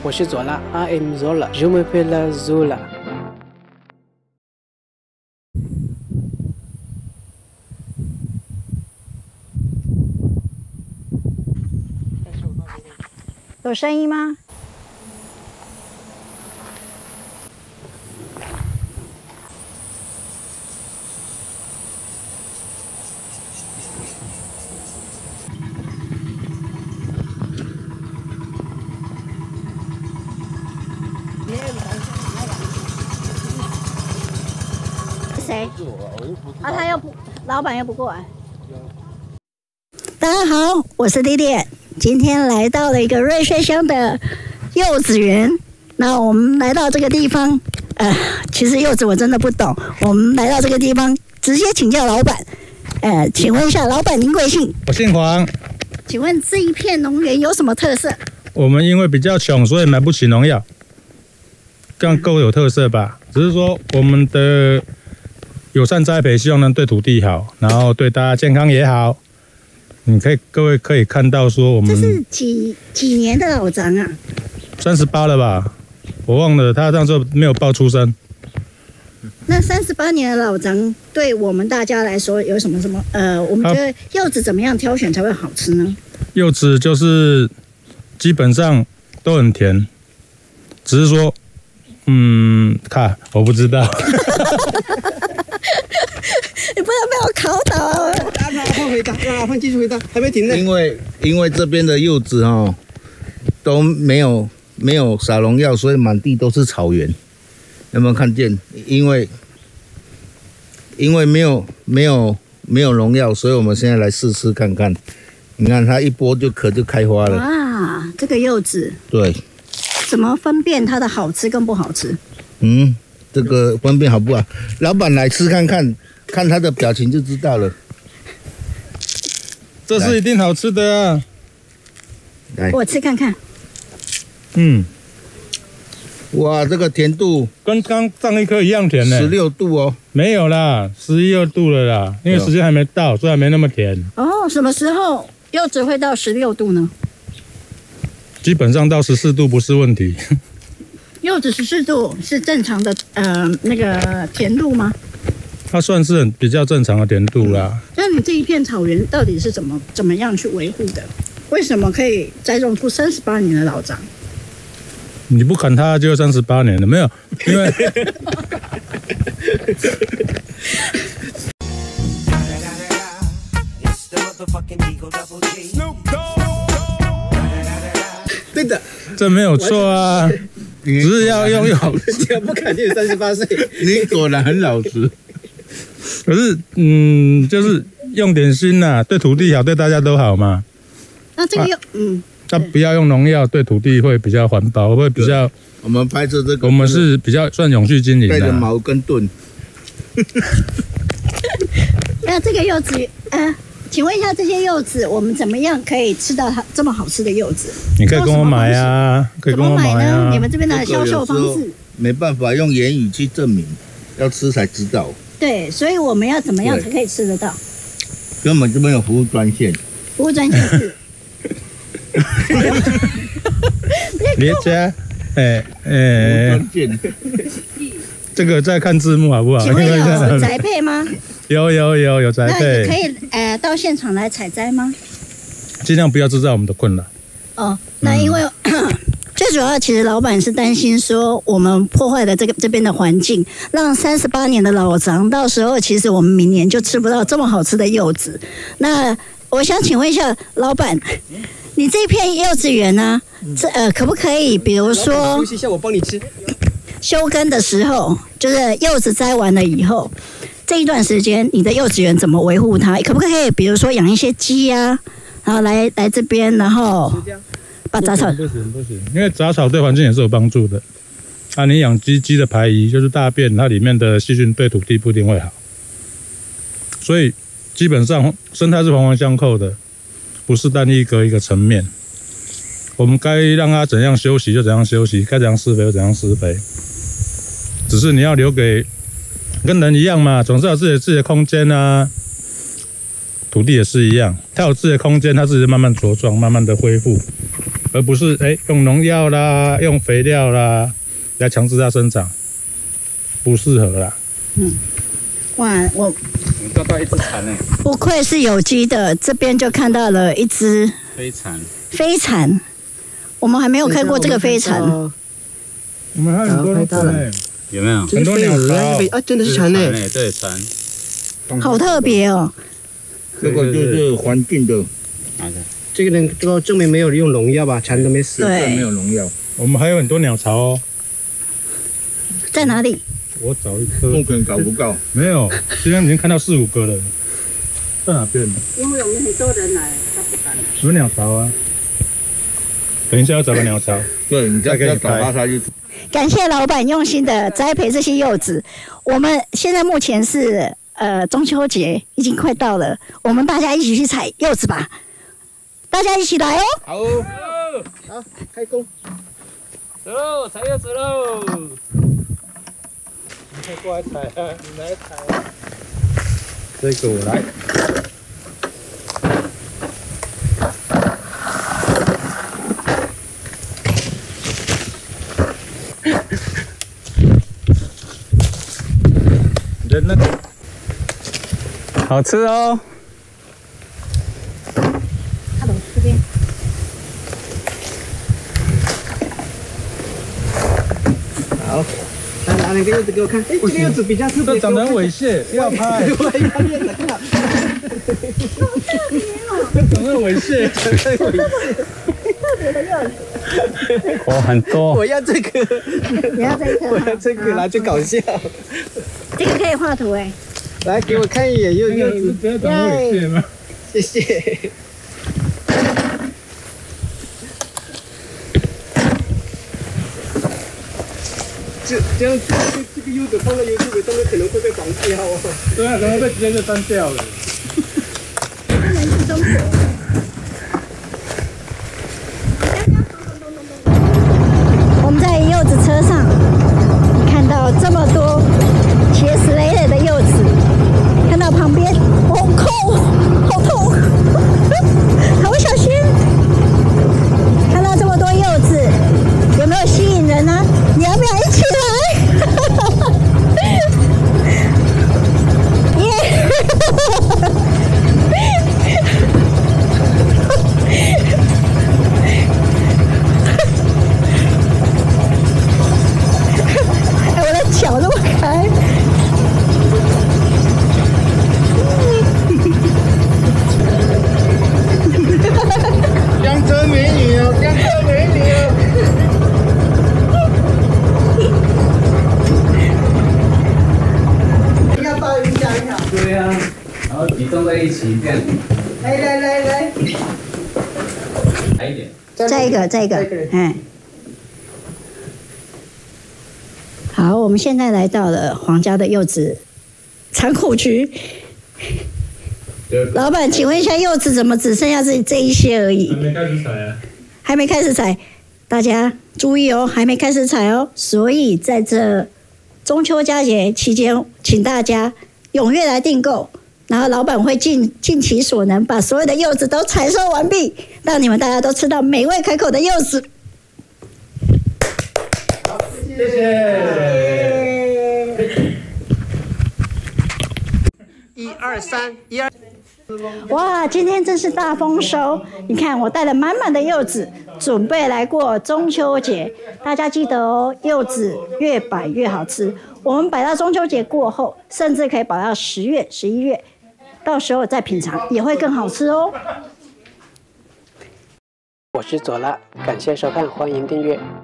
我是佐拉 ，I am Zola，Je m'appelle Zola。 有声音吗？谁？啊，他又不，老板又不过来。大家好，我是弟弟，今天来到了一个瑞穗乡的柚子园。那我们来到这个地方，其实柚子我真的不懂。我们来到这个地方，直接请教老板。请问一下，老板您贵姓？ 我姓黄。 请问这一片农园有什么特色？ 我们因为比较穷，所以买不起农药，这样够有特色吧？只是说我们的友善栽培，希望能对土地好，然后对大家健康也好。各位可以看到说我们这是几年的老张啊 ？38了吧？我忘了，他那时候没有报出生。 那38年的老张对我们大家来说有什么？我们觉得柚子怎么样挑选才会好吃呢？ 柚子就是基本上都很甜，只是说，看我不知道。 你不能被我考倒啊！ 让阿胖回答，让阿胖继续回答，还没停呢。 因为这边的柚子都没有撒农药，所以满地都是草原。有没有看见？因为没有农药，所以我们现在来试试看看。你看它一剥壳就开花了。 哇，这个柚子对， 怎么分辨它的好吃跟不好吃？ 这个分辨好不好？老板来吃看看，看他的表情就知道了。 这是一定好吃的啊！ 来， 我吃看看。 哇，这个甜度跟刚上一颗一样甜呢。 16度哦。 没有啦，11、2度了啦，因为时间还没到，所以还没那么甜。 哦，什么时候柚子会到16度呢？ 基本上到14度不是问题。 柚子14度是正常的那个甜度吗？ 它算是比较正常的甜度啦。 那你这一片草原到底是怎么样去维护的？为什么可以栽种出38年的老张？ 你不砍它就38年了，没有？因为对的， 这没有错啊，只是要用。 只要不砍就38岁。 你果然很老实。 可是就是用点心呐，对土地好，对大家都好嘛。 那这个那不要用农药，对土地会比较环保，会比较。 我们拍摄这个， 我们是比较算永续经营的。 带着矛跟盾。 那这个柚子，请问一下，这些柚子我们怎么样可以吃到它这么好吃的柚子？ 你可以跟我买啊，可以跟我买啊。 你们这边的销售方式？ 没办法用言语去证明，要吃才知道。 对，所以我们要怎么样才可以吃得到？ 根本就没有服务专线。 服务专线是？ 别加，这个再看字幕好不好？ 请问有宅配吗？ 有宅配。 那可以到现场来采摘吗？ 尽量不要制造我们的困扰。 哦，那因为最主要，其实老板是担心说我们破坏了这边的环境，让38年的老张到时候其实我们明年就吃不到这么好吃的柚子。那我想请问一下老板，你这片柚子园呢，可不可以比如说休息一下，我帮你吃。 休耕的时候，就是柚子摘完了以后，这一段时间你的柚子园怎么维护它？可不可以比如说养一些鸡啊，然后来这边，然后把杂草不行，因为杂草对环境也是有帮助的。你养鸡的排遗就是大便，它里面的细菌对土地不一定会好，所以基本上生态是环环相扣的，不是单一个层面。我们该让它怎样休息就怎样休息，该怎样施肥就怎样施肥。只是你要留给跟人一样嘛，总是有自己的空间啊。土地也是一样，它有自己的空间，它自己慢慢茁壮，慢慢的恢复。 而不是用农药啦、用肥料啦来强制它生长，不适合啦。 哇，我抓到一只蝉呢， 不愧是有机的，这边就看到了一只飞蝉，我们还没有看过这个飞蝉。 我们还有很多拍到了有没有？ 很多鸟巢啊，真的是蝉呢。 对，蝉。 好特别哦！ 这个就是环境的， 这个能够证明没有用农药吧？蝉都没死。 对， 没有农药。 我们还有很多鸟巢哦。 在哪里？ 我找一颗， 目前搞不到。 没有，今天已经看到4、5个了。在哪边？ 因为我们很多人来，他不敢。 有鸟巢啊。等一下要找个鸟巢。 对，你再找它就。 感谢老板用心的栽培这些柚子。我们现在目前是中秋节已经快到了，我们大家一起去采柚子吧！大家一起来哦！ 好，开工。 走喽，采柚子喽！ 你快过来采啊！你来采啊！这个我来。人呢？ 好吃哦。 Hello， 这边。 好，拿两个柚子给我看。哎，这个柚子比较特别。 这长得很猥亵，不要拍。 我要面子，看。 长得很猥亵， 太猥亵。 特别的柚子。 果很多。 我要这个。 你要这个？ 我要这个，拿去搞笑。 这个可以画图哎。 来，给我看一眼柚子。 不要长得猥亵吗？ 谢谢。这样这个柚子放在YouTube上面可能会被黄掉哦。 对啊，可能被直接就删掉了。 来自中国。我们在柚子车上，你看到这么多结实累累的柚子，看到旁边，好痛，好痛，好小心。看到这么多柚子，有没有吸引人呢？你要不要一起来？耶！哎，我的脚这么开。 江浙美女哦，江浙美女哦。 要抱一下一下。 对啊，然后集中在一起这样。 来。 来一点。 再一个，嗯。好，我们现在来到了皇家的柚子仓库区。老板，请问一下，柚子怎么只剩下这一些而已？ 还没开始采啊。 还没开始采，大家注意哦，还没开始采哦。所以在这中秋佳节期间，请大家踊跃来订购，然后老板会尽其所能，把所有的柚子都采收完毕，让你们大家都吃到美味可口的柚子。 谢谢。 1、2、3，1、2。 哇，今天真是大丰收！你看，我带了满满的柚子，准备来过中秋节。大家记得哦，柚子越摆越好吃。我们摆到中秋节过后，甚至可以摆到10月、11月，到时候再品尝也会更好吃哦。 我是左拉，感谢收看，欢迎订阅。